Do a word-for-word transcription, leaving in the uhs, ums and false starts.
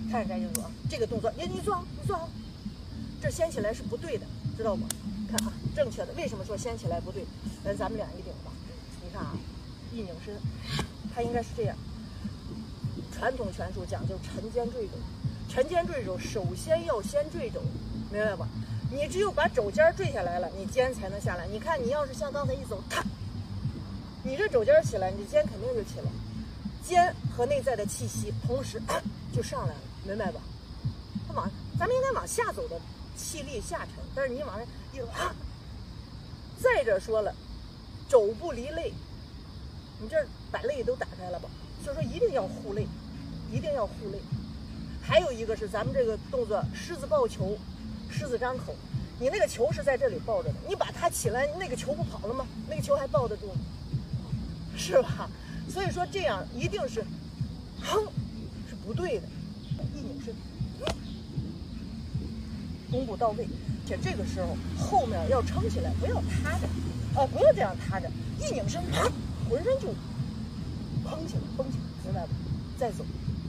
看着翟就说啊，这个动作，你你做好，你做好，这掀起来是不对的，知道不？看啊，正确的。为什么说掀起来不对？来，咱们俩一顶吧。你看啊，一拧身，它应该是这样。传统拳术讲究沉肩坠肘，沉肩坠肘首先要先坠肘，明白吧？你只有把肘尖坠下来了，你肩才能下来。你看，你要是像刚才一走，踏，你这肘尖起来，你肩肯定就起来，肩和内在的气息同时、啊、就上来了，明白吧？它往咱们应该往下走的，气力下沉，但是你往上一走啊。再者说了，肘不离肋，你这把肋都打开了吧？所以说一定要护肋，一定要护肋。还有一个是咱们这个动作狮子抱球，狮子张口，你那个球是在这里抱着的，你把它起来，那个球不跑了吗？那个球还抱得住吗？是吧？所以说这样一定是，哼，是不对的。一拧身，弓步到位，且这个时候后面要撑起来，不要塌着，啊、呃，不要这样塌着，一拧身，浑身就蓬起来，绷起来，明白吧？再走。